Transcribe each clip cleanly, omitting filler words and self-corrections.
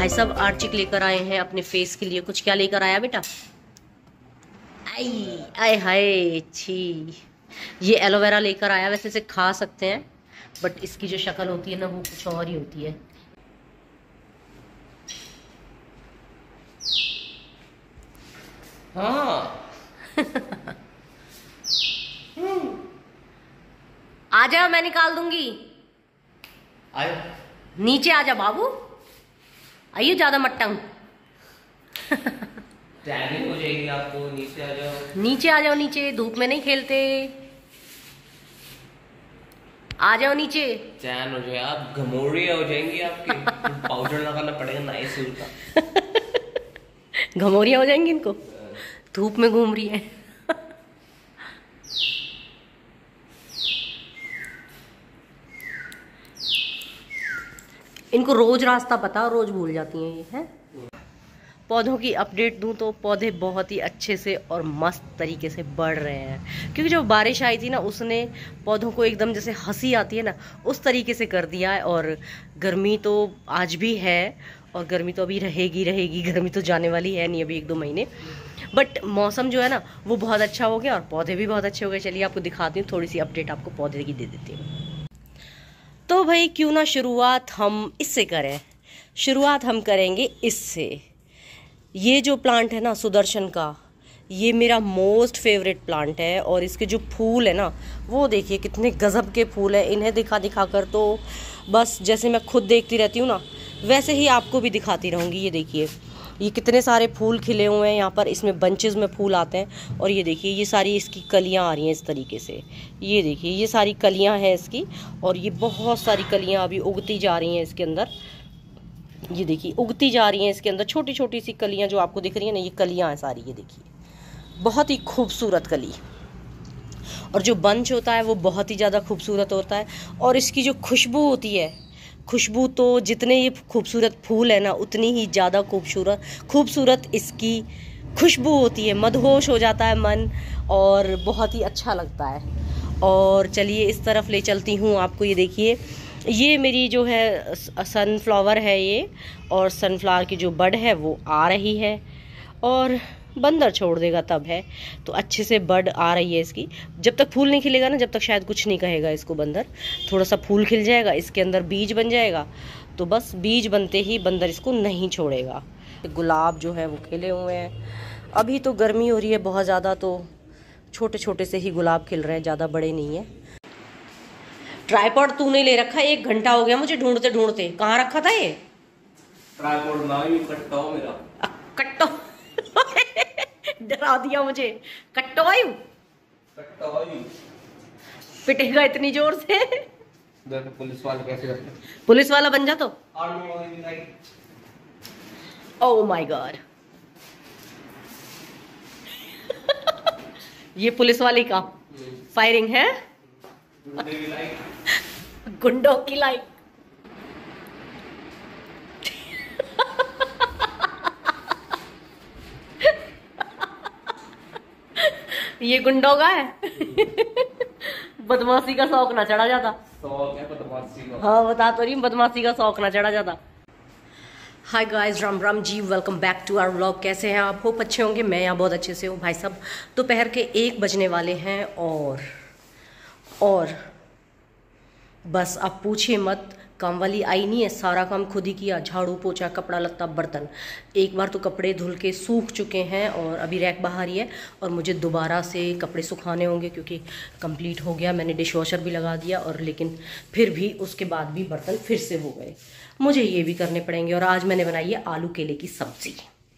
भाई साहब आर्चिक लेकर आए हैं अपने फेस के लिए। कुछ क्या लेकर आया बेटा? आई आय हाय छी, ये एलोवेरा लेकर आया। वैसे इसे खा सकते हैं बट इसकी जो शक्ल होती है ना वो कुछ और ही होती है। हाँ आ जाओ, मैं निकाल दूंगी। आयो नीचे आ जा बाबू, आइयो ज्यादा मट्टंग। टैनिंग हो जाएगी आपको, नीचे आ जाओ। नीचे आ जाओ, नीचे धूप में नहीं खेलते, आ जाओ नीचे। टैन हो जाए आप, घमोरिया हो जाएंगी आपकी। पाउडर लगाना पड़ेगा नाइस का। घमोरिया हो जाएंगी इनको, धूप में घूम रही है। इनको रोज रास्ता पता, रोज भूल जाती हैं ये हैं। पौधों की अपडेट दूं तो पौधे बहुत ही अच्छे से और मस्त तरीके से बढ़ रहे हैं, क्योंकि जब बारिश आई थी ना उसने पौधों को एकदम जैसे हंसी आती है ना उस तरीके से कर दिया है। और गर्मी तो आज भी है और गर्मी तो अभी रहेगी रहेगी, गर्मी तो जाने वाली है नहीं अभी 1-2 महीने। बट मौसम जो है ना वो बहुत अच्छा हो गया और पौधे भी बहुत अच्छे हो गए। चलिए आपको दिखाती हूँ, थोड़ी सी अपडेट आपको पौधे की दे देती हूँ। तो भाई क्यों ना शुरुआत हम इससे करें, शुरुआत हम करेंगे इससे। ये जो प्लांट है ना सुदर्शन का, ये मेरा मोस्ट फेवरेट प्लांट है। और इसके जो फूल है ना वो देखिए कितने गजब के फूल है। इन्हें दिखा दिखा कर तो बस जैसे मैं खुद देखती रहती हूँ ना वैसे ही आपको भी दिखाती रहूँगी। ये देखिए ये कितने सारे फूल खिले हुए हैं यहाँ पर, इसमें बंचेस में फूल आते हैं। और ये देखिए ये सारी इसकी कलियाँ आ रही हैं इस तरीके से। ये देखिए ये सारी कलियाँ हैं इसकी, और ये बहुत सारी कलियाँ अभी उगती जा रही हैं इसके अंदर। ये देखिए उगती जा रही हैं इसके अंदर, छोटी छोटी सी कलियाँ जो आपको दिख रही हैं ना, ये कलियाँ हैं सारी। ये देखिए बहुत ही खूबसूरत कली, और जो बंच होता है वो बहुत ही ज़्यादा खूबसूरत होता है। और इसकी जो खुशबू होती है, खुशबू तो जितने ये खूबसूरत फूल है ना उतनी ही ज़्यादा खूबसूरत इसकी खुशबू होती है। मदहोश हो जाता है मन और बहुत ही अच्छा लगता है। और चलिए इस तरफ ले चलती हूँ आपको। ये देखिए ये मेरी जो है सनफ्लावर है ये, और सनफ्लावर की जो बड है वो आ रही है और बंदर छोड़ देगा तब है। तो अच्छे से बड आ रही है इसकी। जब तक फूल नहीं खिलेगा ना जब तक शायद कुछ नहीं कहेगा इसको बंदर। थोड़ा सा फूल खिल जाएगा, इसके अंदर बीज बन जाएगा, तो बस बीज बनते ही बंदर इसको नहीं छोड़ेगा। गुलाब जो है वो खिले हुए हैं। अभी तो गर्मी हो रही है बहुत ज़्यादा, तो छोटे छोटे से ही गुलाब खिल रहे हैं, ज़्यादा बड़े नहीं है। ट्राइपॉड तूने ले रखा है, 1 घंटा हो गया मुझे ढूंढते ढूंढते। कहाँ रखा था ये ट्राइपॉड? ना ही कट्टो मेरा कट्टो। डरा दिया मुझे। कट्टो आयु, पिटेगा इतनी जोर से। पुलिस वाले कैसे करते हैं? पुलिस वाला बन जा तो। ओह माय गॉड, ये पुलिस वाले का फायरिंग है। गुंडों की लाइट। ये गुंडों का है। बदमाशी का शौक ना चढ़ा जाता। शौक है बदमाशी का। हाँ बता तो रही, बदमाशी का शौक ना चढ़ा जाता। Hi guys, Ram Ram ji, welcome back to our vlog. कैसे हैं आप? होप अच्छे होंगे। मैं यहाँ बहुत अच्छे से हूँ। भाई साहब दोपहर के 1 बजने वाले हैं और बस आप पूछिए मत, काम वाली आई नहीं है, सारा काम खुद ही किया। झाड़ू पोछा कपड़ा लत्ता बर्तन। एक बार तो कपड़े धुल के सूख चुके हैं और अभी रैक बाहर ही है, और मुझे दोबारा से कपड़े सुखाने होंगे क्योंकि कंप्लीट हो गया। मैंने डिश वॉशर भी लगा दिया, और लेकिन फिर भी उसके बाद भी बर्तन फिर से हो गए, मुझे ये भी करने पड़ेंगे। और आज मैंने बनाई है आलू केले की सब्जी।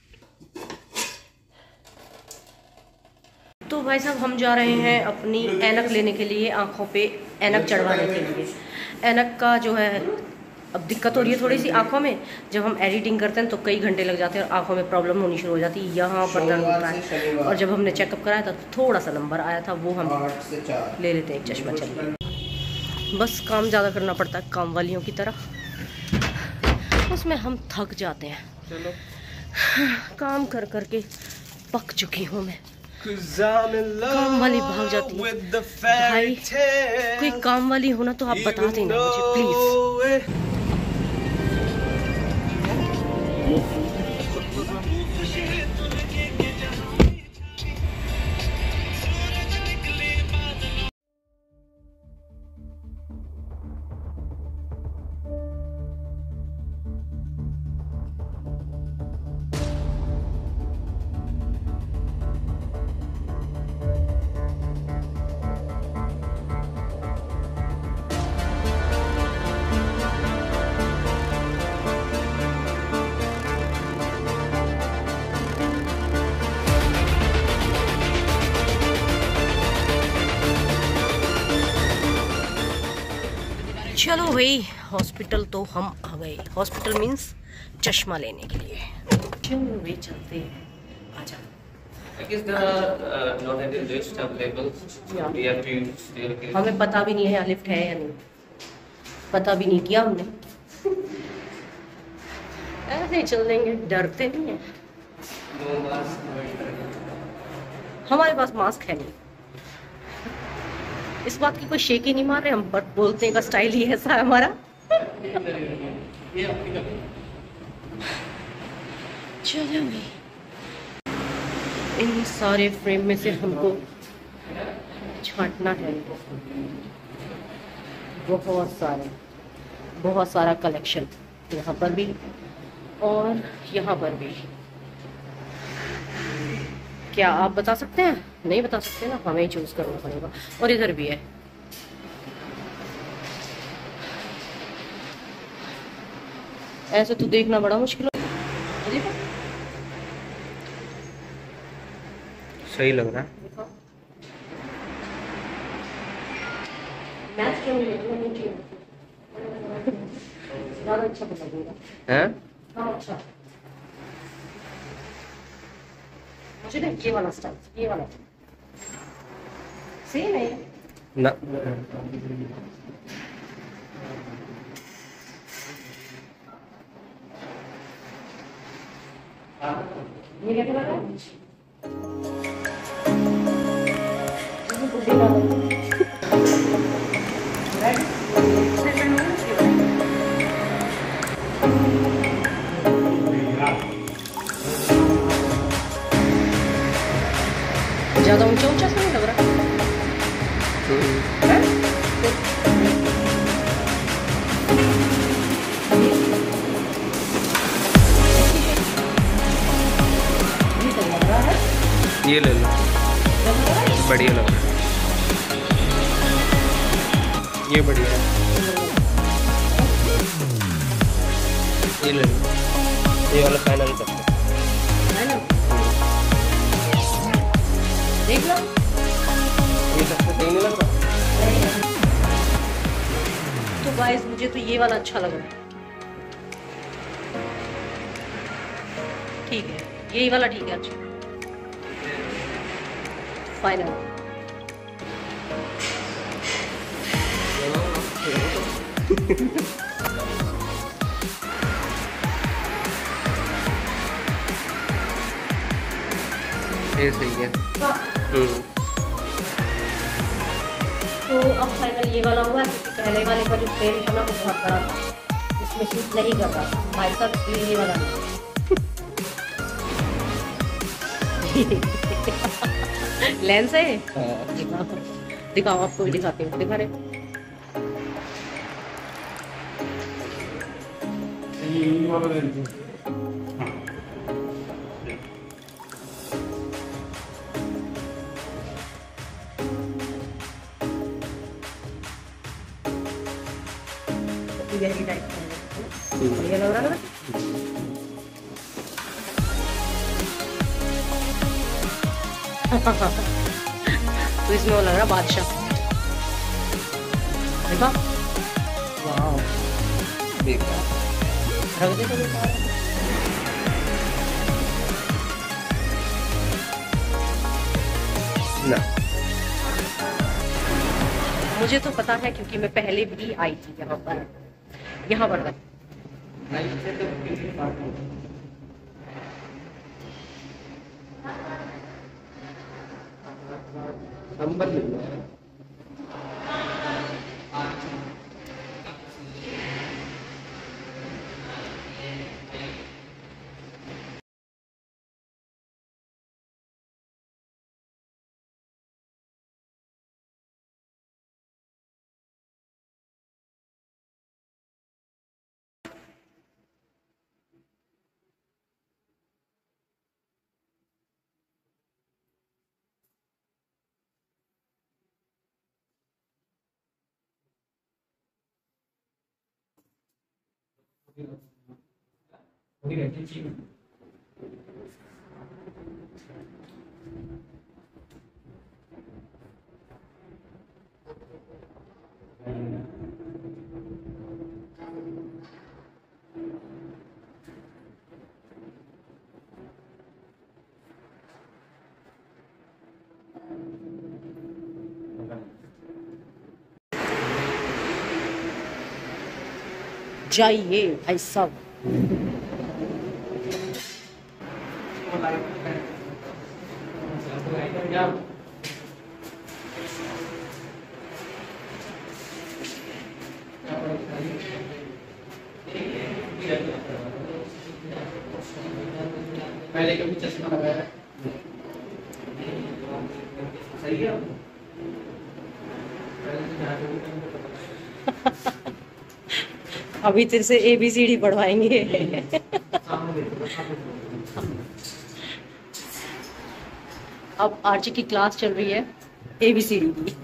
तो भाई साहब हम जा रहे हैं अपनी ऐनक लेने के लिए, आँखों पे ऐनक चढ़वाने के लिए। ऐनक का जो है अब दिक्कत हो रही है थोड़ी सी आँखों में। जब हम एडिटिंग करते हैं तो कई घंटे लग जाते हैं और आँखों में प्रॉब्लम होनी शुरू हो जाती है, यहाँ पर दर्द होता है। और जब हमने चेकअप कराया था तो थोड़ा सा नंबर आया था, वो हम ले लेते हैं एक चश्मा। चलिए, बस काम ज़्यादा करना पड़ता है काम वालियों की तरह, उसमें हम थक जाते हैं। चलो काम कर करके पक चुकी हूँ मैं। काम वाली भाग जाती है। भाई कोई काम वाली हो ना तो आप बता देना मुझे प्लीज। चलो भाई, हॉस्पिटल तो हम आ गए। हॉस्पिटल मीन्स चश्मा लेने के लिए। चलो भाई चलते हैं, आजा। I guess there are not any list available. Yeah. We have to use staircase. हमें पता भी नहीं है यहाँ लिफ्ट है या नहीं, पता भी नहीं किया हमने। ऐसे ही चल देंगे, डरते नहीं है। No mask, no entry. हमारे पास मास्क है नहीं, इस बात की कोई शेक ही नहीं मार रहे हम, बट बोलने का स्टाइल ही ऐसा है हमारा। चलो भाई, इन सारे फ्रेम में से हमको छांटना है। बहुत सारा कलेक्शन, यहाँ पर भी और यहाँ पर भी। क्या आप बता सकते हैं? नहीं बता सकते ना, हमें ही चूज करना पड़ेगा। और इधर भी है। ऐसे तो देखना बड़ा मुश्किल है। सही लग रहा है। ज़्यादा अच्छा लगेगा। हैं? अच्छा, मुझे ना ये वाला स्टाइल, ये वाला सेम है ना। ये क्या लगा? ज़्यादा ऊंचा ऊंचा सा नहीं लग रहा है? ये ले लो, बढ़िया लग रहा है। ये बढ़िया है, ये ले लो। ये वाला फाइनल करते हैं। देख लो, ये सबसे सही नहीं लग रहा। तो गाइस मुझे तो ये वाला अच्छा लग रहा है। ठीक है, यही वाला ठीक है। अच्छा, फाइनल। ये सही है। तो अब फाइनल ये वाला हुआ, क्योंकि पहले वाले का जो फ्रेम था ना वो बहुत बड़ा था, इसमें सूट नहीं कर रहा था भाई साहब। ये वाला लेंस है। दिखाओ, आपको भी दिखाती हूँ। दिखा रहे टाइप बढ़िया लग रहा है ना। तो इसमें वो लग रहा बादशाह। देखा, वाह, देखा रख दे तो देखा। ना। मुझे तो पता है, क्योंकि मैं पहले भी आई थी यहाँ पर। नंबर ले लो। जाइए भाई साहब। पहले कभी चश्मा लगाया सही है। अभी तेरे से ABCD पढ़वाएंगे। अब आर्ची की क्लास चल रही है ABCD की।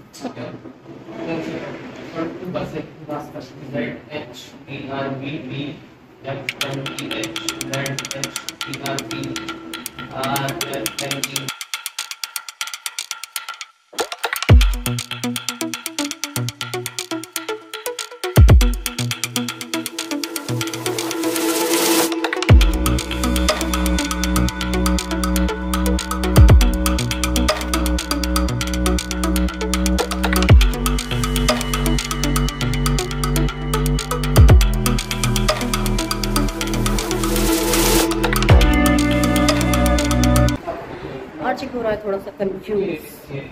आर्ची हो रहा है थोड़ा सा कंफ्यूज।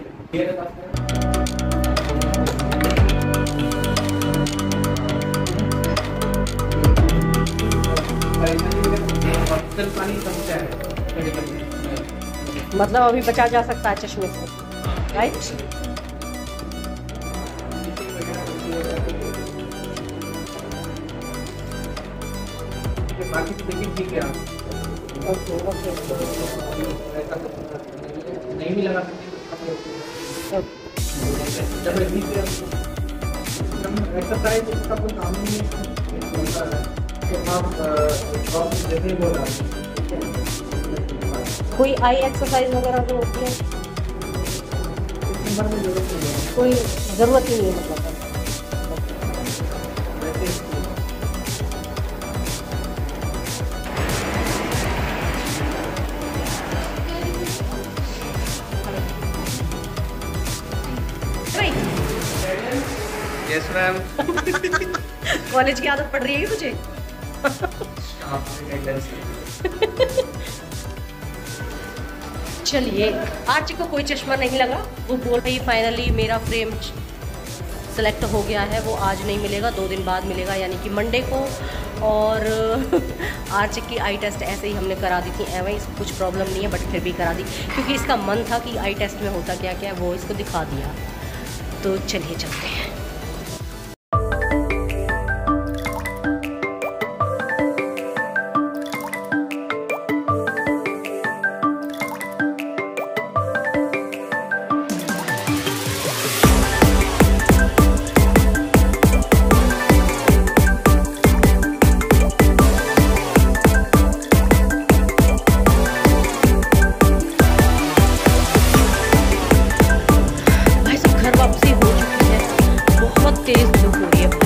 मतलब अभी बचा जा सकता है चश्मे से, राइट? बाकी तो लेकिन ठीक है। ओके ओके नहीं भी लगा एक्सरसाइज इसका कोई काम नहीं है। कोई आई एक्सरसाइज वगैरह जो होती है कोई ज़रूरत ही नहीं है मतलब। Yes ma'am. कॉलेज की आदत पड़ रही है मुझे। चलिए, आर्ची को कोई चश्मा नहीं लगा। वो बोल रही फाइनली मेरा फ्रेम सेलेक्ट हो गया है, वो आज नहीं मिलेगा, 2 दिन बाद मिलेगा, यानी कि मंडे को। और आर्ची की आई टेस्ट ऐसे ही हमने करा दी थी, एवं इसको कुछ प्रॉब्लम नहीं है, बट फिर भी करा दी क्योंकि इसका मन था कि आई टेस्ट में होता क्या क्या है वो इसको दिखा दिया। तो चलिए चलते हैं। तेज धूप हो रही है,